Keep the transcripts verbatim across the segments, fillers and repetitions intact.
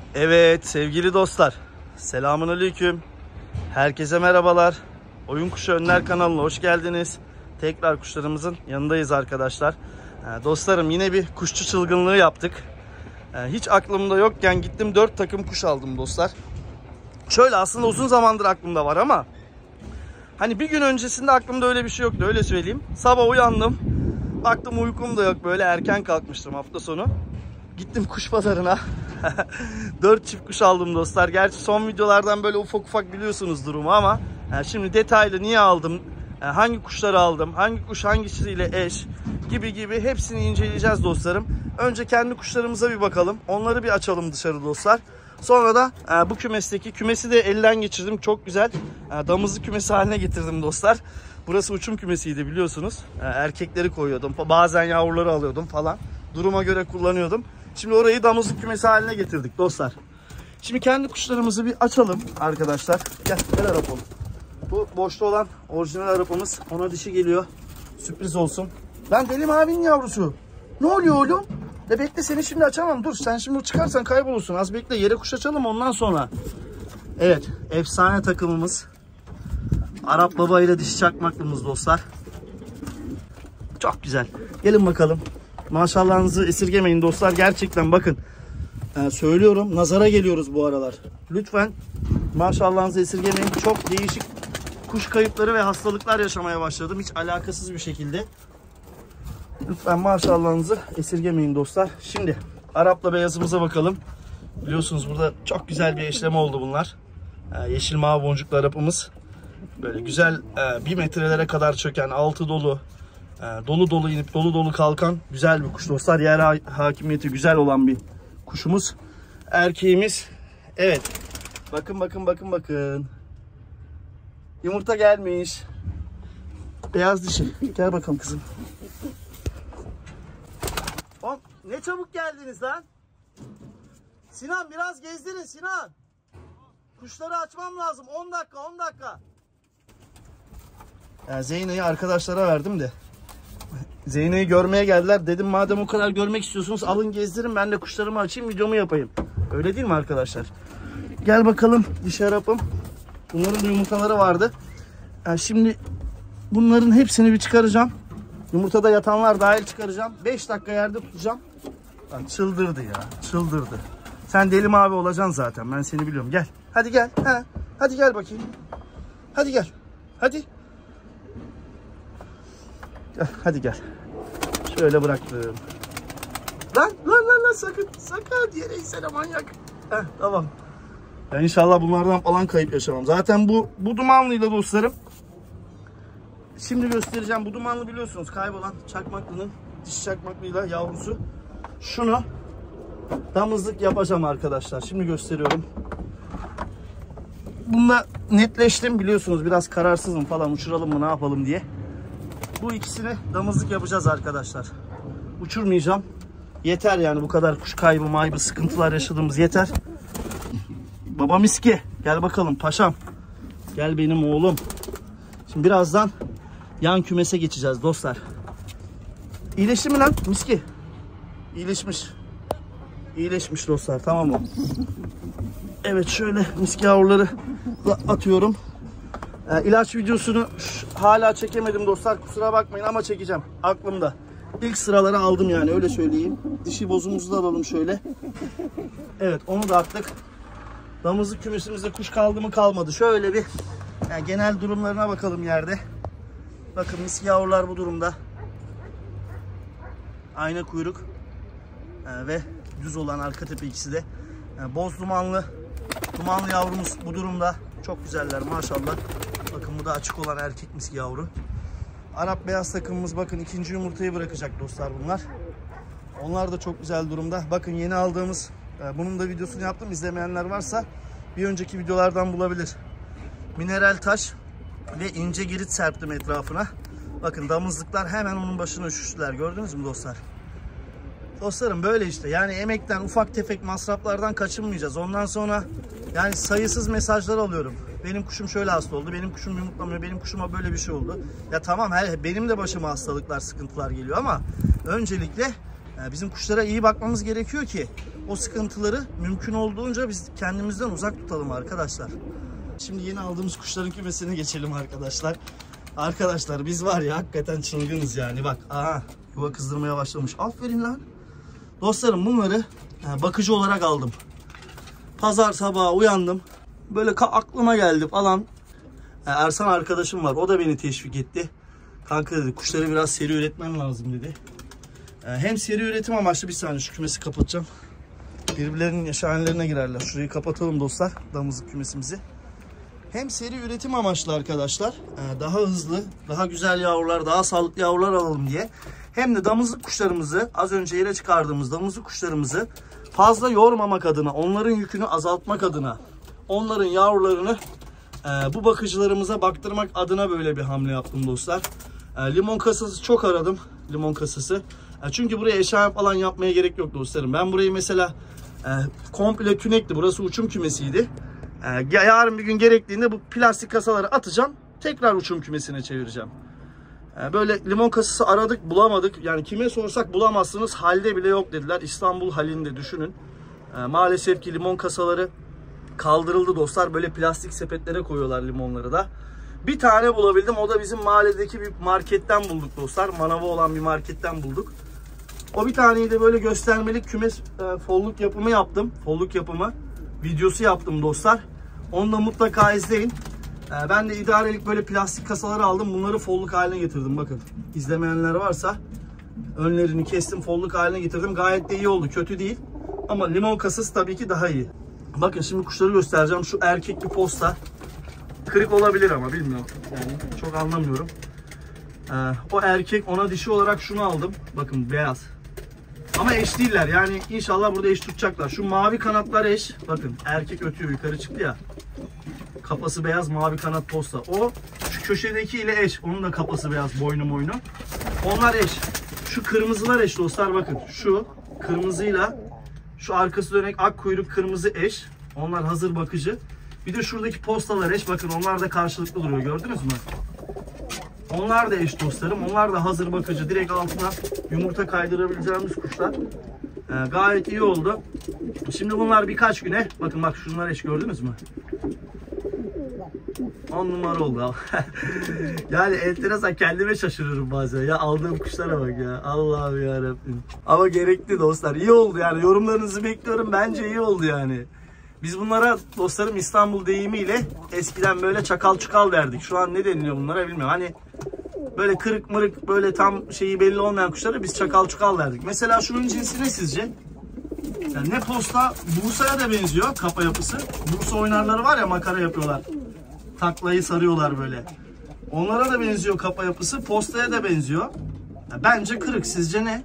Evet sevgili dostlar, selamünaleyküm. Herkese merhabalar. Oyun Kuşu Önler kanalına hoş geldiniz. Tekrar kuşlarımızın yanındayız arkadaşlar. Dostlarım yine bir kuşçu çılgınlığı yaptık. Hiç aklımda yokken gittim dört takım kuş aldım dostlar. Şöyle aslında uzun zamandır aklımda var ama hani bir gün öncesinde aklımda öyle bir şey yoktu, öyle söyleyeyim. Sabah uyandım, baktım uykum da yok, böyle erken kalkmıştım hafta sonu. Gittim kuş pazarına. dört çift kuş aldım dostlar. Gerçi son videolardan böyle ufak ufak biliyorsunuz durumu ama yani şimdi detaylı niye aldım, yani hangi kuşları aldım, hangi kuş hangisiyle eş gibi gibi hepsini inceleyeceğiz dostlarım. Önce kendi kuşlarımıza bir bakalım. Onları bir açalım dışarı dostlar. Sonra da e, bu kümesteki kümesi de elden geçirdim. Çok güzel e, damızlı kümesi haline getirdim dostlar. Burası uçum kümesiydi biliyorsunuz. E, erkekleri koyuyordum. Bazen yavruları alıyordum falan. Duruma göre kullanıyordum. Şimdi orayı damızlık kümesi haline getirdik dostlar. Şimdi kendi kuşlarımızı bir açalım arkadaşlar. Gel, gel Arap oğlum. Bu boşta olan orijinal Arap'ımız. Ona dişi geliyor. Sürpriz olsun. Lan Deli Mavi'nin yavrusu. Ne oluyor oğlum? De bekle, seni şimdi açamam. Dur, sen şimdi çıkarsan kaybolursun. Az bekle, yere kuş açalım ondan sonra. Evet, efsane takımımız. Arap Baba ile dişi çakmaklımız dostlar. Çok güzel. Gelin bakalım. Maşallahınızı esirgemeyin dostlar. Gerçekten bakın. Yani söylüyorum, nazara geliyoruz bu aralar. Lütfen maşallahınızı esirgemeyin. Çok değişik kuş kayıpları ve hastalıklar yaşamaya başladım. Hiç alakasız bir şekilde. Lütfen maşallahınızı esirgemeyin dostlar. Şimdi Arap'la beyazımıza bakalım. Biliyorsunuz burada çok güzel bir eşleme oldu bunlar. Yeşil mavi boncuklu Arap'ımız. Böyle güzel bir metrelere kadar çöken, altı dolu, dolu dolu inip dolu dolu kalkan güzel bir kuş dostlar. Yer ha hakimiyeti güzel olan bir kuşumuz. Erkeğimiz. Evet. Bakın bakın bakın bakın. Yumurta gelmiş. Beyaz dişi. Gel bakalım kızım. Hop, ne çabuk geldiniz lan. Sinan biraz gezdirin Sinan. Kuşları açmam lazım. on dakika on dakika. Yani Zeyne'yi arkadaşlara verdim de. Zeyne'yi görmeye geldiler. Dedim madem o kadar görmek istiyorsunuz alın gezdirin, ben de kuşlarımı açayım, videomu yapayım. Öyle değil mi arkadaşlar? Gel bakalım dişi Arap'ım. Bunların da yumurtaları vardı. Yani şimdi bunların hepsini bir çıkaracağım. Yumurtada yatanlar dahil çıkaracağım. beş dakika yerde tutacağım. Lan çıldırdı ya. Çıldırdı. Sen Deli Mavi olacaksın zaten. Ben seni biliyorum. Gel. Hadi gel. Ha. Hadi gel bakayım. Hadi gel. Hadi. Gel. Hadi gel. Şöyle bıraktım. Lan lan lan lan sakın. Sakın. Yere insene manyak. Heh, tamam. Ben inşallah bunlardan falan kayıp yaşamam. Zaten bu bu dumanlıyla dostlarım. Şimdi göstereceğim. Bu dumanlı biliyorsunuz kaybolan çakmaklının dişi çakmaklıyla yavrusu. Şunu damızlık yapacağım arkadaşlar. Şimdi gösteriyorum. Bununla netleştim biliyorsunuz, biraz kararsızım falan, uçuralım mı ne yapalım diye. Bu ikisini damızlık yapacağız arkadaşlar. Uçurmayacağım. Yeter yani, bu kadar kuş kaybı maybı sıkıntılar yaşadığımız yeter. Baba Miski gel bakalım paşam. Gel benim oğlum. Şimdi birazdan yan kümese geçeceğiz dostlar. İyileşti mi lan Miski? İyileşmiş. İyileşmiş dostlar, tamam mı? Evet, şöyle Miski yavruları atıyorum. Ee, ilaç videosunu hala çekemedim dostlar, kusura bakmayın ama çekeceğim aklımda. İlk sıraları aldım yani, öyle söyleyeyim. Dişi bozumuzu da alalım şöyle. Evet, onu da attık. Damızlık kümesimizde kuş kaldı mı kalmadı. Şöyle bir yani genel durumlarına bakalım yerde. Bakın Miski yavrular bu durumda. Ayna kuyruk ee, ve düz olan arka tepe ikisi de. Yani boz dumanlı dumanlı yavrumuz bu durumda. Çok güzeller maşallah. Bakın bu da açık olan erkek Miski yavru. Arap beyaz takımımız bakın ikinci yumurtayı bırakacak dostlar bunlar. Onlar da çok güzel durumda. Bakın yeni aldığımız, bunun da videosunu yaptım. İzlemeyenler varsa bir önceki videolardan bulabilir. Mineral taş ve ince girit serptim etrafına. Bakın damızlıklar hemen onun başına üşüştüler. Gördünüz mü dostlar? Dostlarım böyle işte. Yani emekten, ufak tefek masraflardan kaçınmayacağız. Ondan sonra yani sayısız mesajlar alıyorum. Benim kuşum şöyle hasta oldu. Benim kuşum yumurtlamıyor. Benim kuşuma böyle bir şey oldu. Ya tamam, he, benim de başıma hastalıklar, sıkıntılar geliyor ama öncelikle bizim kuşlara iyi bakmamız gerekiyor ki o sıkıntıları mümkün olduğunca biz kendimizden uzak tutalım arkadaşlar. Şimdi yeni aldığımız kuşların kümesine geçelim arkadaşlar. Arkadaşlar biz var ya hakikaten çılgınız yani. Bak aha, yuva kızdırmaya başlamış. Aferin lan. Dostlarım bunları bakıcı olarak aldım. Pazar sabahı uyandım. Böyle aklıma geldi falan. Ersan arkadaşım var. O da beni teşvik etti. Kanka dedi kuşları biraz seri üretmen lazım dedi. Hem seri üretim amaçlı, bir saniye şu kümesi kapatacağım. Birbirlerinin yaşayanlarına girerler. Şurayı kapatalım dostlar. Damızlık kümesimizi. Hem seri üretim amaçlı arkadaşlar. Daha hızlı, daha güzel yavrular, daha sağlıklı yavrular alalım diye. Hem de damızlık kuşlarımızı, az önce yere çıkardığımız damızlık kuşlarımızı fazla yormamak adına, onların yükünü azaltmak adına, onların yavrularını e, bu bakıcılarımıza baktırmak adına böyle bir hamle yaptım dostlar. E, limon kasası çok aradım. Limon kasası. E, çünkü buraya eşya falan yapmaya gerek yok dostlarım. Ben burayı mesela e, komple tünekti. Burası uçum kümesiydi. E, yarın bir gün gerektiğinde bu plastik kasaları atacağım. Tekrar uçum kümesine çevireceğim. E, böyle limon kasası aradık, bulamadık. Yani kime sorsak bulamazsınız. Halde bile yok dediler. İstanbul halinde düşünün. E, maalesef ki limon kasaları kaldırıldı dostlar. Böyle plastik sepetlere koyuyorlar limonları da. Bir tane bulabildim. O da bizim mahalledeki bir marketten bulduk dostlar. Manavı olan bir marketten bulduk. O bir taneyi de böyle göstermelik kümes e, folluk yapımı yaptım. Folluk yapımı videosu yaptım dostlar. Onu da mutlaka izleyin. E, ben de idarelik böyle plastik kasaları aldım. Bunları folluk haline getirdim. Bakın izlemeyenler varsa önlerini kestim, folluk haline getirdim. Gayet de iyi oldu. Kötü değil. Ama limon kasası tabii ki daha iyi. Bakın şimdi kuşları göstereceğim. Şu erkek bir posta. Kırık olabilir ama bilmiyorum. Yani çok anlamıyorum. Ee, o erkek, ona dişi olarak şunu aldım. Bakın beyaz. Ama eş değiller. Yani inşallah burada eş tutacaklar. Şu mavi kanatlar eş. Bakın erkek ötüyor, yukarı çıktı ya. Kafası beyaz, mavi kanat posta. O şu köşedeki ile eş. Onun da kafası beyaz, boynu boynu. Onlar eş. Şu kırmızılar eş dostlar, bakın. Şu kırmızıyla şu arkası dönek ak kuyruk kırmızı eş. Onlar hazır bakıcı. Bir de şuradaki postalar eş. Bakın onlar da karşılıklı duruyor. Gördünüz mü? Onlar da eş dostlarım. Onlar da hazır bakıcı. Direkt altına yumurta kaydırabileceğimiz kuşlar. Ee, gayet iyi oldu. Şimdi bunlar birkaç güne. Bakın bak şunlar eş, gördünüz mü? on numara oldu. Yani enteresan, kendime şaşırıyorum bazen. Ya aldığım kuşlara bak ya. Allah'ım yarabbim. Ama gerekli dostlar. İyi oldu yani. Yorumlarınızı bekliyorum. Bence iyi oldu yani. Biz bunlara dostlarım İstanbul deyimiyle eskiden böyle çakal çukal derdik. Şu an ne deniliyor bunlara bilmiyorum. Hani böyle kırık mırık, böyle tam şeyi belli olmayan kuşlara biz çakal çukal derdik. Mesela şunun cinsi ne sizce? Yani ne posta, Bursa'ya da benziyor kafa yapısı. Bursa oynarları var ya, makara yapıyorlar. Taklayı sarıyorlar böyle. Onlara da benziyor kafa yapısı. Postaya da benziyor. Ya bence kırık. Sizce ne?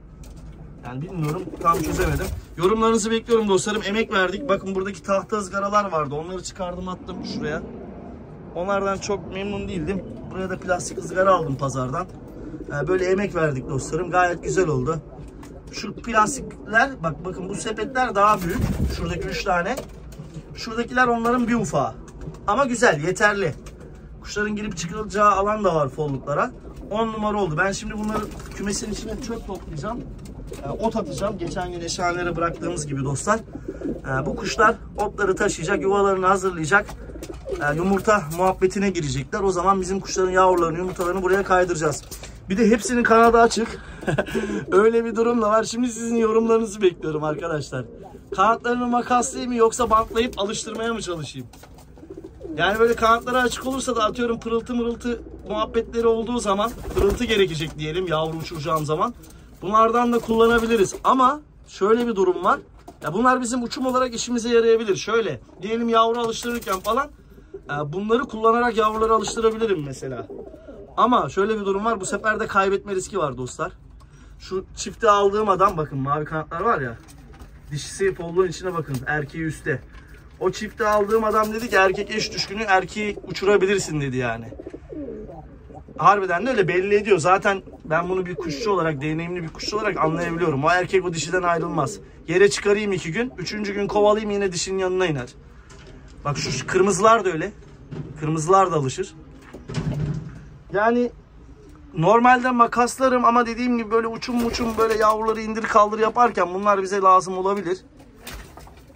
Yani bilmiyorum. Tam çözemedim. Yorumlarınızı bekliyorum dostlarım. Emek verdik. Bakın buradaki tahta ızgaralar vardı. Onları çıkardım, attım şuraya. Onlardan çok memnun değildim. Buraya da plastik ızgara aldım pazardan. Yani böyle emek verdik dostlarım. Gayet güzel oldu. Şu plastikler, bak bakın bu sepetler daha büyük. Şuradaki üç tane. Şuradakiler onların bir ufağı. Ama güzel, yeterli. Kuşların girip çıkılacağı alan da var folluklara. on numara oldu. Ben şimdi bunları kümesin içine çöp toplayacağım. E, ot atacağım. Geçen gün eşhanelere bıraktığımız gibi dostlar. E, bu kuşlar otları taşıyacak, yuvalarını hazırlayacak. E, yumurta muhabbetine girecekler. O zaman bizim kuşların yavrularını, yumurtalarını buraya kaydıracağız. Bir de hepsinin kanadı açık. Öyle bir durum da var. Şimdi sizin yorumlarınızı bekliyorum arkadaşlar. Kanatlarını makaslayayım mı yoksa bantlayıp alıştırmaya mı çalışayım? Yani böyle kanatları açık olursa da atıyorum pırıltı mırıltı muhabbetleri olduğu zaman, pırıltı gerekecek diyelim yavru uçuracağım zaman. Bunlardan da kullanabiliriz. Ama şöyle bir durum var. Ya bunlar bizim uçum olarak işimize yarayabilir. Şöyle diyelim yavru alıştırırken falan bunları kullanarak yavruları alıştırabilirim mesela. Ama şöyle bir durum var. Bu sefer de kaybetme riski var dostlar. Şu çifte aldığım adam, bakın mavi kanatlar var ya. Dişisi folluğun içine bakın. Erkeği üstte. O çifte aldığım adam dedi ki erkek eş düşkünü, erkeği uçurabilirsin dedi yani. Harbiden de öyle belli ediyor. Zaten ben bunu bir kuşçu olarak, deneyimli bir kuşçu olarak anlayabiliyorum. O erkek o dişiden ayrılmaz. Yere çıkarayım iki gün. Üçüncü gün kovalayayım, yine dişinin yanına iner. Bak şu kırmızılar da öyle. Kırmızılar da alışır. Yani normalde makaslarım ama dediğim gibi böyle uçum uçum böyle yavruları indir kaldır yaparken bunlar bize lazım olabilir.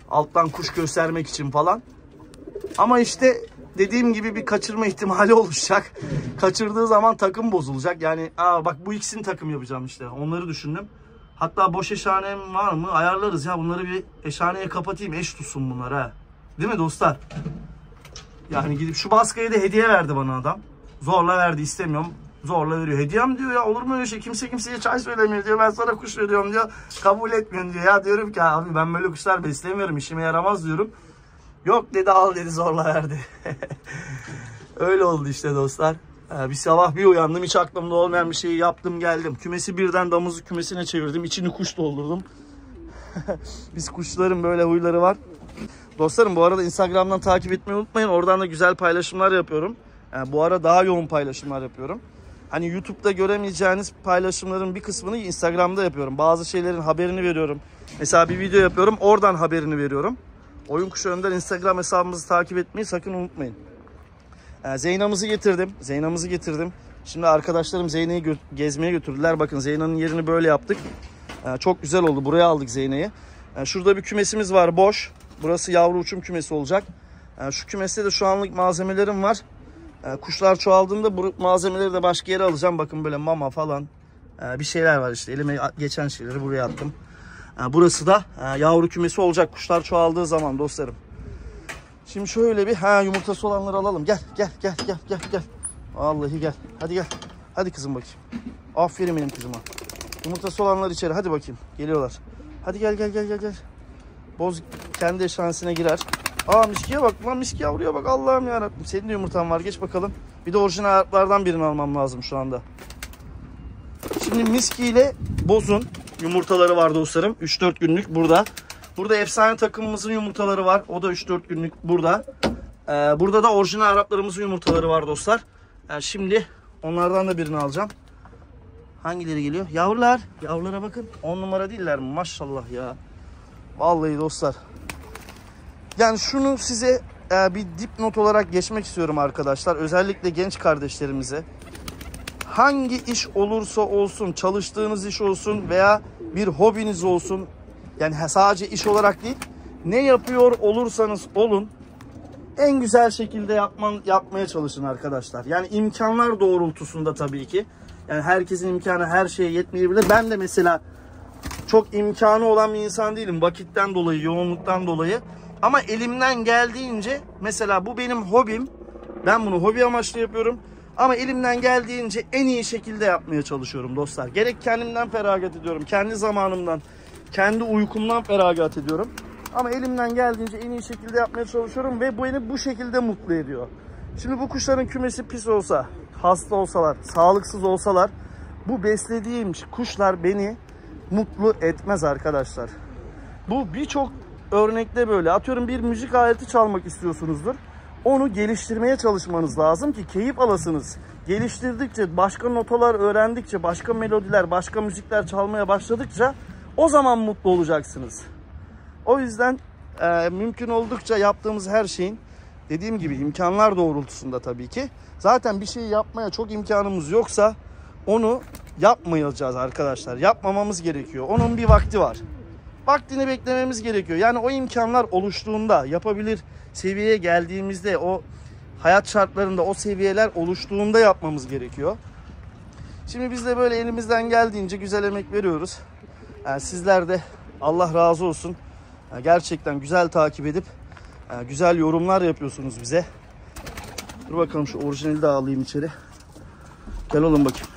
Alttan kuş göstermek için falan. Ama işte dediğim gibi bir kaçırma ihtimali oluşacak. Kaçırdığı zaman takım bozulacak. Yani aa bak bu ikisini takım yapacağım işte. Onları düşündüm. Hatta boş eşhanem var mı? Ayarlarız ya. Bunları bir eşhaneye kapatayım. Eş tutsun bunlar ha. Değil mi dostlar? Yani gidip şu baskıyı da hediye verdi bana adam. Zorla verdi, istemiyorum. Zorla veriyor. Hediyem diyor ya, olur mu öyle şey? Kimse kimseye çay söylemiyor diyor. Ben sana kuş veriyorum diyor. Kabul etmiyorsun diyor. Ya diyorum ki abi ben böyle kuşlar beslemiyorum. İşime yaramaz diyorum. Yok dedi, al dedi, zorla verdi. Öyle oldu işte dostlar. Bir sabah bir uyandım, hiç aklımda olmayan bir şeyi yaptım geldim. Kümesi birden damızlık kümesine çevirdim. İçini kuş doldurdum. Biz kuşların böyle huyları var. Dostlarım bu arada Instagram'dan takip etmeyi unutmayın. Oradan da güzel paylaşımlar yapıyorum. Yani bu ara daha yoğun paylaşımlar yapıyorum. Hani YouTube'da göremeyeceğiniz paylaşımların bir kısmını Instagram'da yapıyorum. Bazı şeylerin haberini veriyorum. Mesela bir video yapıyorum, oradan haberini veriyorum. Oyun Kuşu Önder Instagram hesabımızı takip etmeyi sakın unutmayın. Yani Zeyna'mızı getirdim. Zeyna'mızı getirdim. Şimdi arkadaşlarım Zeyna'yı gö gezmeye götürdüler. Bakın Zeyna'nın yerini böyle yaptık. Yani çok güzel oldu. Buraya aldık Zeyna'yı. Yani şurada bir kümesimiz var boş. Burası yavru uçum kümesi olacak. Yani şu kümeste de şu anlık malzemelerim var. Yani kuşlar çoğaldığında bu malzemeleri de başka yere alacağım. Bakın böyle mama falan yani bir şeyler var işte. Elime geçen şeyleri buraya attım. Yani burası da yavru kümesi olacak kuşlar çoğaldığı zaman dostlarım. Şimdi şöyle bir ha yumurtası olanları alalım. Gel gel gel gel gel gel. Vallahi gel. Hadi gel. Hadi kızım bakayım. Aferin benim kızıma. Yumurtası olanlar içeri. Hadi bakayım. Geliyorlar. Hadi gel gel gel gel gel. Boz kendi eşhanesine girer. Aa miskiye bak lan, miski yavruya bak, Allah'ım yarabbim. Senin de yumurtan var, geç bakalım. Bir de orijinal Araplardan birini almam lazım şu anda. Şimdi miski ile bozun yumurtaları var dostlarım. üç dört günlük burada. Burada efsane takımımızın yumurtaları var. O da üç dört günlük burada. Ee, burada da orijinal Araplarımızın yumurtaları var dostlar. Yani şimdi onlardan da birini alacağım. Hangileri geliyor? Yavrular. Yavrulara bakın. on numara değiller mi? Maşallah ya. Vallahi dostlar. Yani şunu size e, bir dipnot olarak geçmek istiyorum arkadaşlar. Özellikle genç kardeşlerimize. Hangi iş olursa olsun, çalıştığınız iş olsun veya bir hobiniz olsun. Yani sadece iş olarak değil. Ne yapıyor olursanız olun. En güzel şekilde yapman, yapmaya çalışın arkadaşlar. Yani imkanlar doğrultusunda tabii ki. Yani herkesin imkanı her şeye yetmeyebilir. Ben de mesela çok imkanı olan bir insan değilim. Vakitten dolayı, yoğunluktan dolayı. Ama elimden geldiğince mesela bu benim hobim. Ben bunu hobi amaçlı yapıyorum. Ama elimden geldiğince en iyi şekilde yapmaya çalışıyorum dostlar. Gerek kendimden feragat ediyorum. Kendi zamanımdan, kendi uykumdan feragat ediyorum. Ama elimden geldiğince en iyi şekilde yapmaya çalışıyorum. Ve beni bu şekilde mutlu ediyor. Şimdi bu kuşların kümesi pis olsa, hasta olsalar, sağlıksız olsalar, bu beslediğim kuşlar beni mutlu etmez arkadaşlar. Bu birçok örnekte böyle. Atıyorum bir müzik aleti çalmak istiyorsunuzdur. Onu geliştirmeye çalışmanız lazım ki keyif alasınız. Geliştirdikçe, başka notalar öğrendikçe, başka melodiler, başka müzikler çalmaya başladıkça o zaman mutlu olacaksınız. O yüzden e, mümkün oldukça yaptığımız her şeyin, dediğim gibi imkanlar doğrultusunda tabii ki. Zaten bir şeyi yapmaya çok imkanımız yoksa onu yapmayacağız arkadaşlar. Yapmamamız gerekiyor. Onun bir vakti var. Vaktini beklememiz gerekiyor. Yani o imkanlar oluştuğunda, yapabilir seviyeye geldiğimizde, o hayat şartlarında o seviyeler oluştuğunda yapmamız gerekiyor. Şimdi biz de böyle elimizden geldiğince güzel emek veriyoruz. Yani sizler de Allah razı olsun. Yani gerçekten güzel takip edip yani güzel yorumlar yapıyorsunuz bize. Dur bakalım şu orijinali de alayım içeri. Gel oğlum bakayım.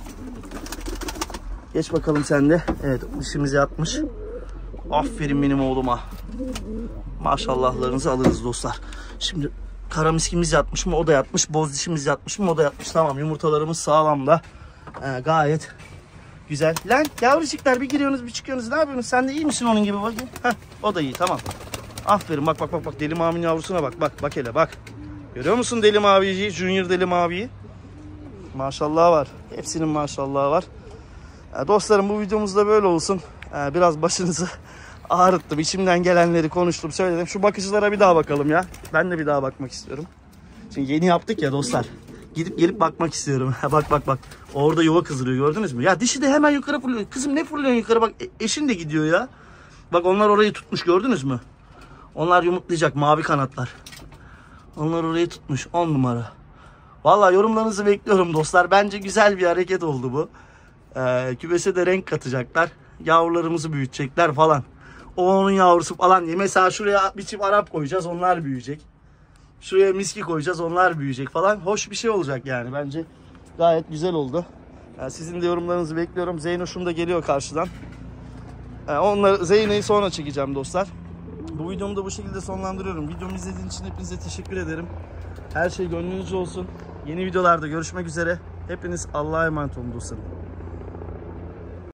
Geç bakalım sen de. Evet, dişimiz yatmış. Aferin benim oğluma. Maşallahlarınızı alırız dostlar. Şimdi kara miskimiz yatmış mı? O da yatmış. Boz dişimiz yatmış mı? O da yatmış. Tamam, yumurtalarımız sağlam da. Ee, gayet güzel. Lan yavrucuklar, bir giriyorsunuz bir çıkıyorsunuz. Ne yapıyorsunuz? Sen de iyi misin onun gibi bakayım? Heh, o da iyi, tamam. Aferin, bak bak bak bak. Deli Mavi'nin yavrusuna bak. Bak bak hele bak. Görüyor musun Deli Mavi'yi? Junior Deli Mavi'yi. Maşallah var. Hepsinin maşallahı var. Ee, dostlarım bu videomuz da böyle olsun. Ee, biraz başınızı ağrıttım. İçimden gelenleri konuştum, söyledim. Şu bakıcılara bir daha bakalım ya. Ben de bir daha bakmak istiyorum. Şimdi yeni yaptık ya dostlar. Gidip gelip bakmak istiyorum. Bak bak bak. Orada yuva kızdırıyor, gördünüz mü? Ya dişi de hemen yukarı fırlıyor. Kızım ne fırlıyorsun yukarı? Bak eşin de gidiyor ya. Bak onlar orayı tutmuş, gördünüz mü? Onlar yumurtlayacak, mavi kanatlar. Onlar orayı tutmuş, on numara. Vallahi yorumlarınızı bekliyorum dostlar. Bence güzel bir hareket oldu bu. Ee, kümese de renk katacaklar. Yavrularımızı büyütecekler falan. O onun yavrusu falan. Mesela şuraya bir çift Arap koyacağız, onlar büyüyecek. Şuraya miski koyacağız, onlar büyüyecek falan. Hoş bir şey olacak yani. Bence gayet güzel oldu. Yani sizin de yorumlarınızı bekliyorum. Zeynoş'um da geliyor karşıdan. Yani onları, Zeyno'yu sonra çekeceğim dostlar. Bu videomu da bu şekilde sonlandırıyorum. Videomu izlediğiniz için hepinize teşekkür ederim. Her şey gönlünüzce olsun. Yeni videolarda görüşmek üzere. Hepiniz Allah'a emanet olun dostlarım.